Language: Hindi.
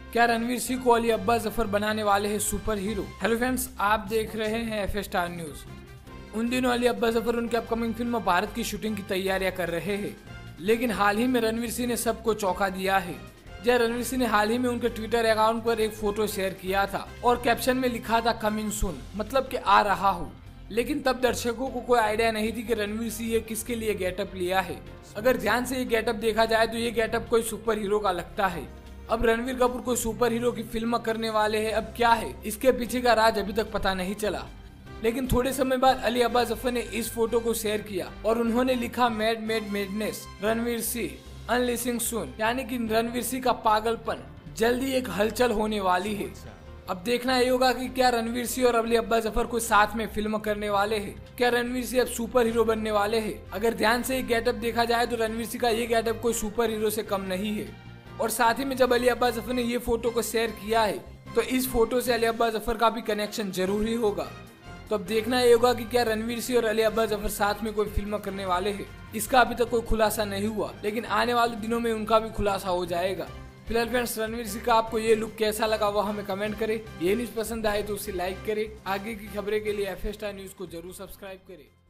क्या रणवीर सिंह को अली अब्बास जफर बनाने वाले हैं सुपर हीरो। हेलो फ्रेंड्स, आप देख रहे हैं एफ स्टार न्यूज। उन दिनों अली अब्बास जफर उनकी अपकमिंग फिल्म भारत की शूटिंग की तैयारियां कर रहे हैं, लेकिन हाल ही में रणवीर सिंह ने सबको चौंका दिया है। जय रणवीर सिंह ने हाल ही में उनके ट्विटर अकाउंट पर एक फोटो शेयर किया था और कैप्शन में लिखा था कमिंग सून, मतलब कि आ रहा हूँ। लेकिन तब दर्शकों को कोई आइडिया नहीं थी कि रणवीर सिंह ये किसके लिए गेटअप लिया है। अगर ध्यान से ये गेटअप देखा जाए तो ये गेटअप कोई सुपर हीरो का लगता है। अब रणवीर कपूर कोई सुपर हीरो की फिल्म करने वाले हैं। अब क्या है इसके पीछे का राज अभी तक पता नहीं चला, लेकिन थोड़े समय बाद अली अब्बास जफर ने इस फोटो को शेयर किया और उन्होंने लिखा madness Ranveer Singh unleashing soon, यानी कि रणवीर सिंह का पागलपन जल्दी एक हलचल होने वाली है। अब देखना ये होगा कि क्या रणवीर सिंह और अली अब्बास जफर को साथ में फिल्म करने वाले हैं। क्या रणवीर सिंह अब सुपर हीरो बनने वाले हैं। अगर ध्यान से ये गेटअप देखा जाए तो रणवीर सिंह का ये गेटअप कोई सुपर हीरो से कम नहीं है। और साथ ही में जब अली अब्बास जफर ने ये फोटो को शेयर किया है तो इस फोटो से अली अब्बास जफर का भी कनेक्शन जरूरी होगा। तो अब देखना ये होगा कि क्या रणवीर सिंह और अली अब्बास जफर साथ में कोई फिल्म करने वाले हैं। इसका अभी तक कोई खुलासा नहीं हुआ, लेकिन आने वाले दिनों में उनका भी खुलासा हो जाएगा। फिलहाल फ्रेंड्स, रणवीर सिंह का आपको ये लुक कैसा लगा वो हमें कमेंट करें। ये न्यूज पसंद आए तो उसे लाइक करें। आगे की खबरें के लिए एफ स्टार न्यूज को जरूर सब्सक्राइब करें।